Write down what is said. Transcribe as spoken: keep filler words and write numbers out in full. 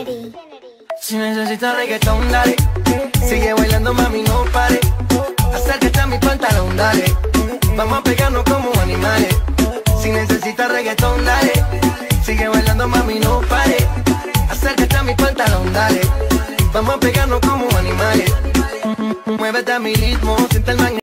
Si necesitas reggaetón, dale. Sigue bailando, mami, no pare. Acércate a mi pantalón, dale. Vamos a pegarnos como animales. Si necesitas reggaetón, dale. Sigue bailando, mami, no pare. Acércate a mi pantalón, dale. Vamos a pegarnos como animales. Muévete a mi ritmo, siente el magnetismo.